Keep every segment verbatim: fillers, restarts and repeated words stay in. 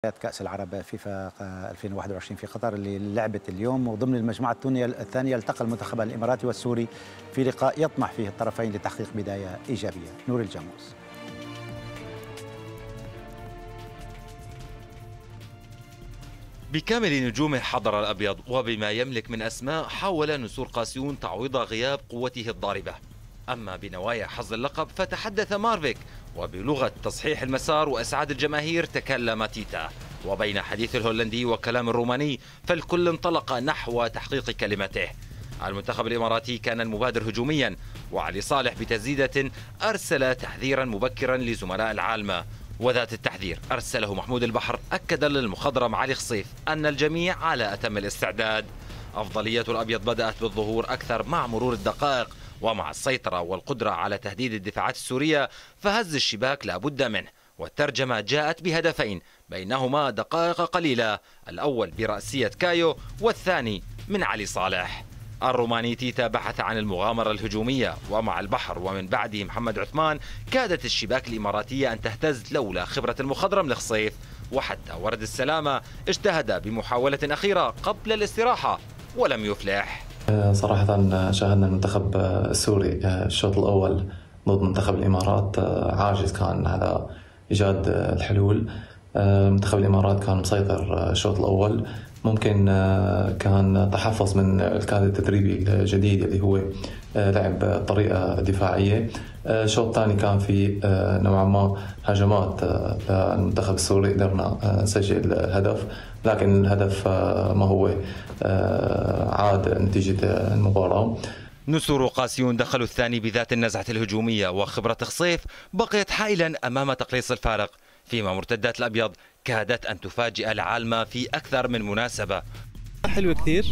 كأس العرب فيفا ألفين وواحد وعشرين في قطر اللي لعبت اليوم، وضمن المجموعة الثانية التقى المنتخب الإماراتي والسوري في لقاء يطمح فيه الطرفين لتحقيق بداية إيجابية. نور الجاموس. بكامل نجومه حضر الأبيض، وبما يملك من أسماء حاول نسور قاسيون تعويض غياب قوته الضاربة. أما بنوايا حظ اللقب فتحدث مارفيك، وبلغة تصحيح المسار وأسعاد الجماهير تكلم تيتا. وبين حديث الهولندي وكلام الروماني فالكل انطلق نحو تحقيق كلمته. المنتخب الإماراتي كان المبادر هجوميا، وعلي صالح بتسديدة أرسل تحذيرا مبكرا لزملاء العالمة، وذات التحذير أرسله محمود البحر أكد للمخضرم علي خصيف أن الجميع على أتم الاستعداد. أفضلية الأبيض بدأت بالظهور أكثر مع مرور الدقائق، ومع السيطرة والقدرة على تهديد الدفاعات السورية فهز الشباك لابد منه، والترجمة جاءت بهدفين بينهما دقائق قليلة، الأول برأسية كايو والثاني من علي صالح. الروماني تيتا بحث عن المغامرة الهجومية، ومع البحر ومن بعده محمد عثمان كادت الشباك الإماراتية أن تهتز لولا خبرة المخضرم لخصيف، وحتى ورد السلامة اجتهد بمحاولة أخيرة قبل الاستراحة ولم يفلح. صراحة شاهدنا المنتخب السوري الشوط الأول ضد منتخب الإمارات عاجز كان على إيجاد الحلول. منتخب الإمارات كان مسيطر الشوط الأول، ممكن كان تحفظ من الكادر التدريبي الجديد اللي هو لعب طريقة دفاعية. الشوط الثاني كان في نوعا ما هجمات للمنتخب السوري، قدرنا نسجل هدف، لكن الهدف ما هو عاد نتيجة المباراة. نسور قاسيون دخلوا الثاني بذات النزعة الهجومية، وخبرة خصيف بقيت حائلا أمام تقليص الفارق، فيما مرتدات الأبيض كادت أن تفاجئ العالم في أكثر من مناسبة. حلوة كثير،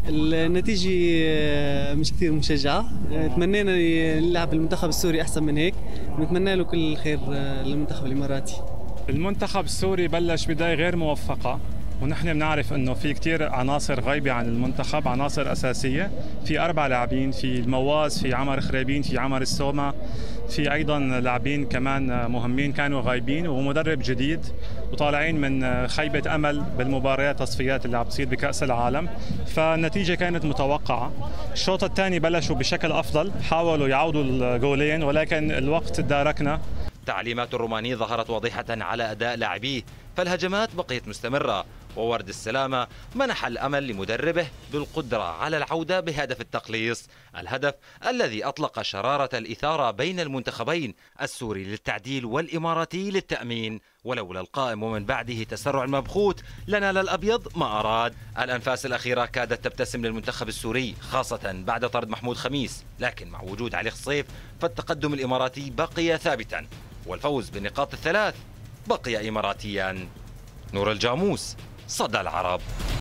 النتيجة مش كثير مشجعة، تمنينا نلعب المنتخب السوري أحسن من هيك، ونتمنى له كل الخير للمنتخب الإماراتي. المنتخب السوري بلش بداية غير موفقة، ونحن بنعرف انه في كثير عناصر غايبه عن المنتخب، عناصر اساسيه، في اربع لاعبين، في المواز، في عمر خريبين، في عمر السومه، في ايضا لاعبين كمان مهمين كانوا غايبين، ومدرب جديد، وطالعين من خيبه امل بالمباريات تصفيات اللي عم تصير بكاس العالم، فالنتيجه كانت متوقعه. الشوط الثاني بلشوا بشكل افضل، حاولوا يعودوا الجولين، ولكن الوقت داركنا. تعليمات الروماني ظهرت واضحة على أداء لاعبيه، فالهجمات بقيت مستمرة، وورد السلامة منح الأمل لمدربه بالقدرة على العودة بهدف التقليص، الهدف الذي أطلق شرارة الإثارة بين المنتخبين، السوري للتعديل والإماراتي للتأمين. ولولا القائم ومن بعده تسرع المبخوت لنال الأبيض ما أراد. الأنفاس الأخيرة كادت تبتسم للمنتخب السوري، خاصة بعد طرد محمود خميس، لكن مع وجود علي خصيف فالتقدم الإماراتي بقي ثابتا، والفوز بالنقاط الثلاث بقي إماراتيا. نور الجاموس، صدى العرب.